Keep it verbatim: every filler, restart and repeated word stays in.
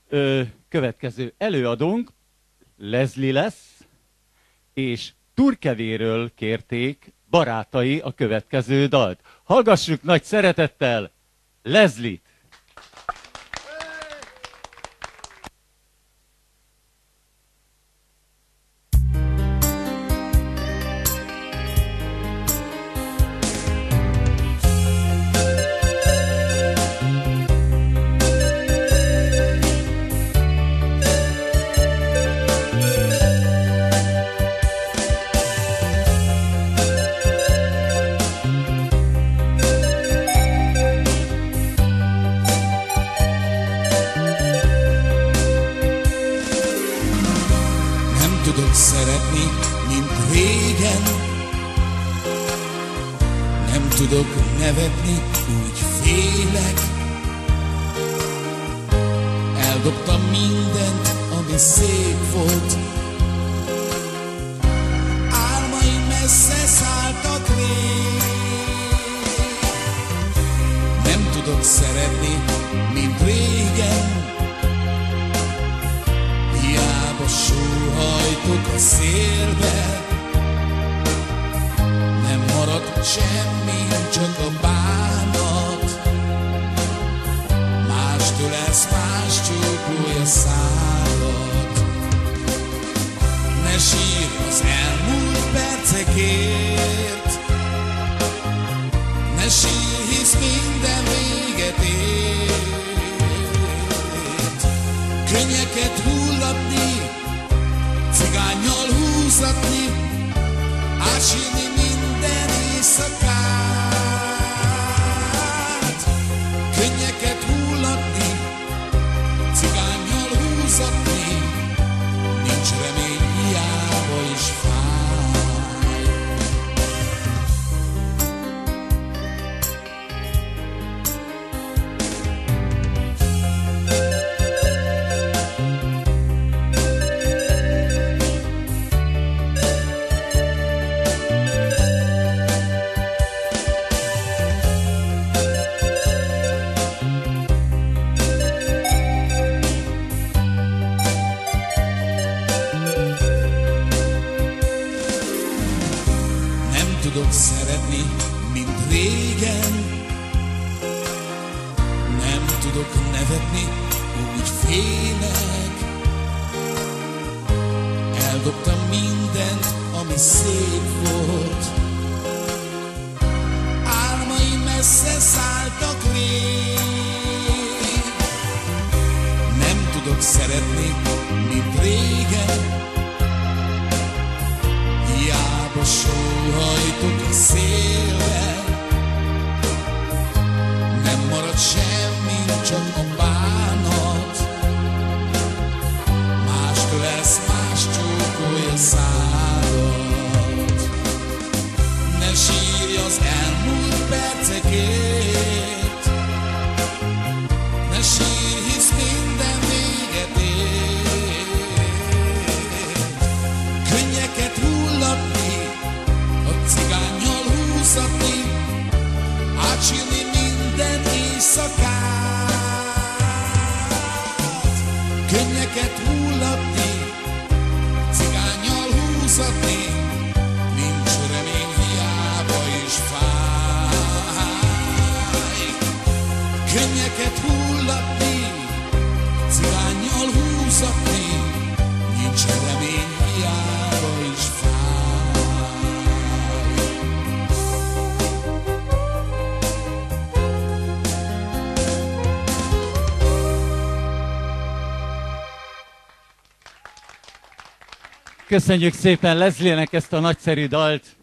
Ö, következő előadónk Leslie lesz, és Turkevéről kérték barátai a következő dalt. Hallgassuk nagy szeretettel Leslie-t! Tudok szeretni, mint régen. Nem tudok nevetni, úgy félek. Eldobtam mindent, ami szép volt. Álmaim messze szálltak rég. Nem tudok szeretni, mint régen. Hiába sóhajtok a szélbe, nem marad semmi, csak a bánat. Mástől lesz, más csókolja szádat. Ne sírj az elmúlt percekért, ne sírj, hisz minden véget ér. Könnyeket hullatni, cigánnyal húzatni, ásírni minden éjszakát. Könnyeket hullatni, cigánnyal húzatni, nincs remény, hiába is fáj. Tudok szeretni, mint régen. Nem tudok nevetni, úgy félek. Eldobtam mindent, ami szép volt. Álmaim messze szálltak rég. Nem tudok szeretni, mint régen. Hiába sóhajtok a szélbe, nem marad semmi, csak a bánat. Mástől lesz, más csókolja szádat. Ne sírj az elmúlt percekért, ne sírj, hisz minden véget ér. Könnyeket hullatni, a cigánnyal húzatni, átsírni minden éjszakát. Könnyeket hullatni, cigánnyal húzatni, nincs remény, hiába is fáj. Könnyeket hullatni, cigánnyal húzatni, nincs remény, hiába is fáj. Köszönjük szépen Leslie-nek ezt a nagyszerű dalt!